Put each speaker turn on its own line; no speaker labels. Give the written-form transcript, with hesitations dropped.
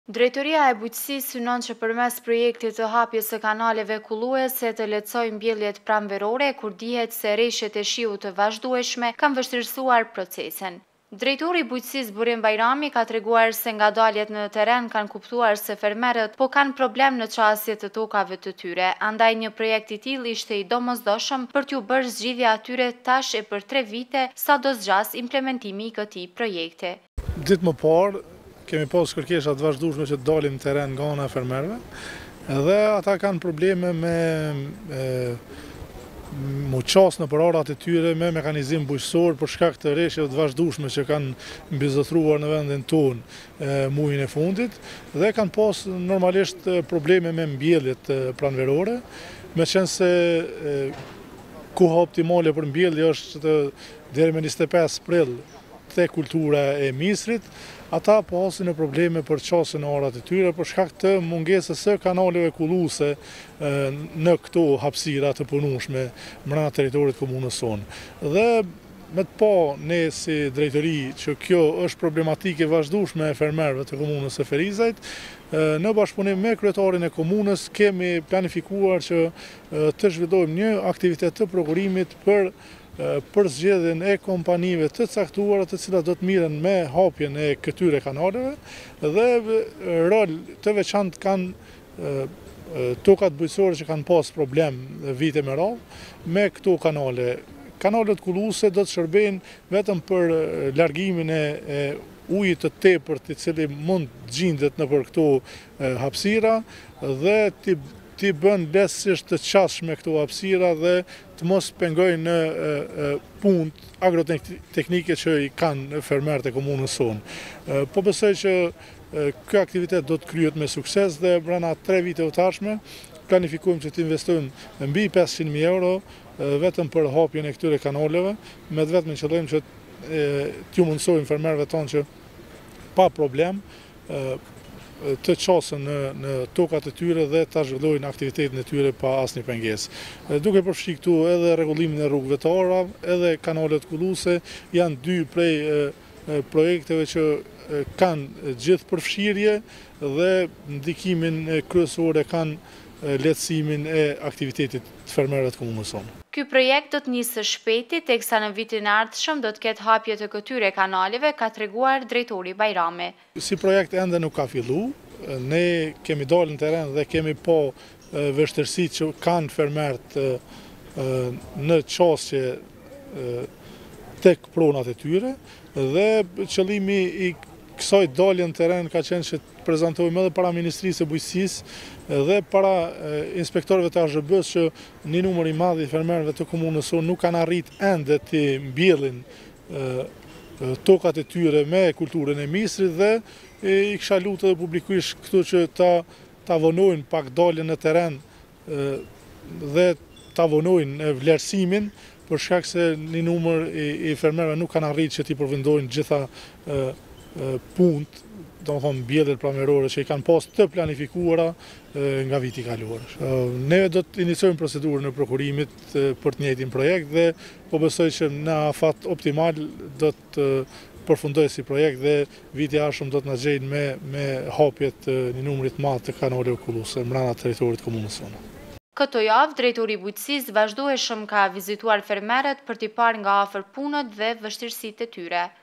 Drejtoria e Bujqësisë synon që përmes projektit të hapjes së kanaleve kulluese të lehtësojë mbjelljet pranverore, kur dihet se rreshtet e shiut të vazhdueshme kanë vështirësuar procesin. Drejtori i Bujqësisë Burim Bajrami ka treguar se ngadaljet në terren kanë kuptuar se fermerët po kanë problem në çastje të tokave të tyre, andaj një projekt i tillë ishte i domosdoshëm për t'u bërë zgjidhja atyre tash e për 3 vite, sa do zgjas implementimi i këtij projekti.
Ditë më parë, kemi pas kërkesat vazhdueshme që të dalim në teren nga ana e fermerëve, dhe ata kanë probleme me mu qasë në përarat e tyre me mekanizim bujqësor për shkak të rreshjeve të vazhdueshme që kanë mbizotruar në vendin tonë muajin e fundit, dhe kanë pas normalisht probleme me mbjelljet pranverore, me qenë se koha optimale për mbjellje është deri me 25 prill te kultura e misrit, ata po hasin në probleme për qasjen e arat e tyre për shkak të mungesës së kanaleve kulluese në këto hapësira të punueshme brenda territorit komunës sonë. Dhe me të pa ne si drejtori që kjo është problematike vazhdueshme e fermerëve të komunës së Ferizajt, në bashkëpunim me kryetarin e komunës kemi planifikuar që të zhvillojmë një aktivitet të prokurimit për zgjedhjen e kompanive të caktuara të cilat do të miren me hapjen e këtyre kanaleve, dhe rol të veçantë kanë tokat bujqësore që kanë pas problem vite me radhë me këto kanale. Kanalet kulluese do të shërbejnë vetëm për largimin e ujit të tepërt i cili mund gjendet nëpër këto hapësira dhe ti bën lehtësisht të qasshme këto hapësira dhe të mos pengojnë në punë agroteknike që i kanë fermerët e komunës sonë. Po besoj që ky aktivitet do të kryhet me sukses dhe brenda 3 viteve të ardhshme planifikojmë që të investojmë mbi 500.000 euro vetëm për hapjen e këtyre kanaleve, me të vetmin qëllim që t'ju mundsojmë fermerëve tonë që pa problem të qasen në tokat e tyre dhe ta zhvillojnë aktivitetin e tyre pa asnjë pengesë. Duke përfshi këtu edhe rregullimin e rrugëve të ara, edhe kanalet kulluese, janë 2 prej projekteve që kanë gjithë përfshirje dhe ndikimin kryesor e kanë lehtësimin e aktivitetit të fermerëve të komunës sonë.
Ky projekt do të nisë së shpejti, teksa në vitin e ardhshëm do të ketë hapje të këtyre kanaleve, ka treguar drejtori Bajrami.
Si projekt ende nuk ka filluar, ne kemi dalë në teren dhe kemi pa vështirësitë që kanë fermerët në qasje tek pronat e tyre, dhe qëllimi i kësaj dalje në teren ka qenë që të prezantojmë edhe para Ministrisë së Bujqësisë dhe para inspektorëve të AZHB-s që një numër i madh i fermerëve të komunës sonë nuk kanë arritur ende të mbjellin tokat e tyre me kulturën e misrit, dhe i kisha lutur publikisht këtu që ta vonojnë pak daljen në teren dhe ta vonojnë vlerësimin, për shkak se një numër i fermerëve nuk kanë arritur që t'i përfundojnë gjitha punët, domethënë mbjelljet pranverore që i kanë pas të planifikuara nga viti i kaluar. Ne do të iniciojmë procedurën e prokurimit për të njëjtin projekt dhe po besoj që në afat optimal do të përfundojë si projekt dhe viti i ardhshëm do të na gjejnë me hapjet një numri të madh të kanaleve kulluese brenda territorit të komunës sonë.
Këto javë, drejtori i Bujqësisë vazhdueshëm ka vizituar fermerët për t'i parë nga afër punët dhe vështirësitë e tyre.